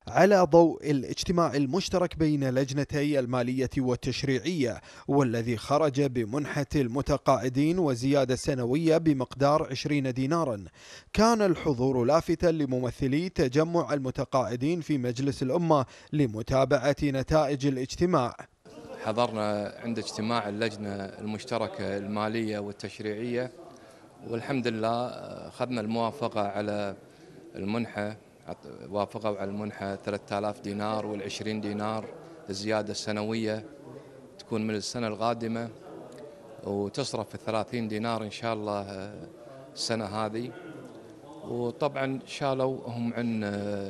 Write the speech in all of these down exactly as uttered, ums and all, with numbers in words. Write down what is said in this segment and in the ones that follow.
على ضوء الاجتماع المشترك بين لجنتي المالية والتشريعية والذي خرج بمنحة المتقاعدين وزيادة سنوية بمقدار عشرين دينارا، كان الحضور لافتا لممثلي تجمع المتقاعدين في مجلس الأمة لمتابعة نتائج الاجتماع. حضرنا عند اجتماع اللجنة المشتركة المالية والتشريعية، والحمد لله أخذنا الموافقة على المنحة، وافقوا على المنحة ثلاثة آلاف دينار والعشرين دينار الزيادة السنوية تكون من السنة القادمة، وتصرف الثلاثين دينار إن شاء الله السنة هذه. وطبعا شالوا هم عن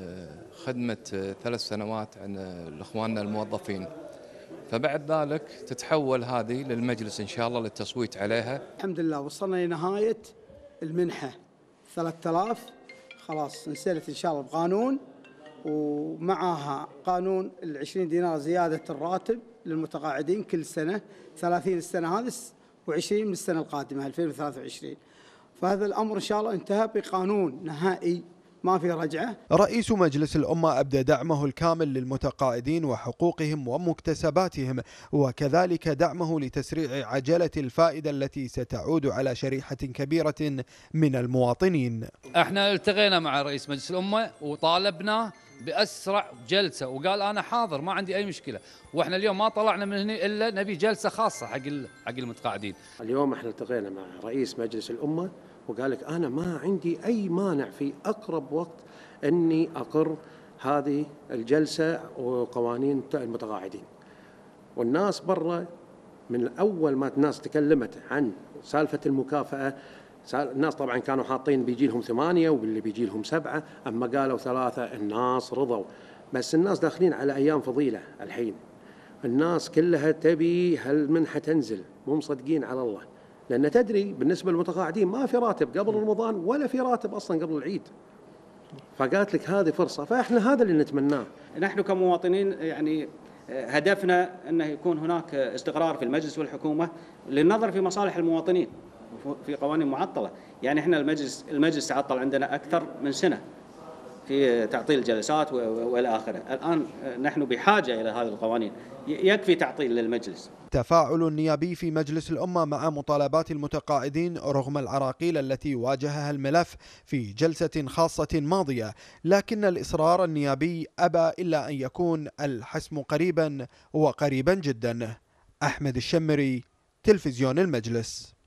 خدمة ثلاث سنوات عن الإخواننا الموظفين، فبعد ذلك تتحول هذه للمجلس إن شاء الله للتصويت عليها. الحمد لله وصلنا لنهاية المنحة ثلاثة آلاف، خلاص انسلت إن شاء الله بقانون، ومعها قانون العشرين دينار زيادة الراتب للمتقاعدين كل سنة، ثلاثين السنة هذه وعشرين من السنة القادمة ألفين وثلاثة وعشرين. فهذا الأمر إن شاء الله انتهى بقانون نهائي ما في رجعة. رئيس مجلس الأمة أبدى دعمه الكامل للمتقاعدين وحقوقهم ومكتسباتهم، وكذلك دعمه لتسريع عجلة الفائدة التي ستعود على شريحة كبيرة من المواطنين. احنا التقينا مع رئيس مجلس الأمة وطالبنا بأسرع جلسة، وقال أنا حاضر ما عندي أي مشكلة، وإحنا اليوم ما طلعنا من هنا إلا نبي جلسة خاصة حق حق المتقاعدين. اليوم احنا التقينا مع رئيس مجلس الأمة وقال لك أنا ما عندي أي مانع في أقرب وقت أني أقر هذه الجلسة وقوانين المتقاعدين. والناس برا من أول ما الناس تكلمت عن سالفة المكافأة، الناس طبعا كانوا حاطين بيجي لهم ثمانية واللي بيجي لهم سبعة، أما قالوا ثلاثة الناس رضوا. بس الناس داخلين على أيام فضيلة الحين، الناس كلها تبي هالمنحة تنزل، مو مصدقين على الله، لأن تدري بالنسبة للمتقاعدين ما في راتب قبل رمضان ولا في راتب أصلا قبل العيد، فقالت لك هذه فرصة، فإحنا هذا اللي نتمناه. نحن كمواطنين يعني هدفنا أنه يكون هناك استقرار في المجلس والحكومة للنظر في مصالح المواطنين في قوانين معطلة. يعني احنا المجلس المجلس تعطل عندنا أكثر من سنة في تعطيل الجلسات والى اخره، الان نحن بحاجه الى هذه القوانين، يكفي تعطيل للمجلس. تفاعل نيابي في مجلس الأمة مع مطالبات المتقاعدين رغم العراقيل التي واجهها الملف في جلسة خاصة ماضية، لكن الإصرار النيابي أبى إلا أن يكون الحسم قريبا وقريبا جدا. أحمد الشمري، تلفزيون المجلس.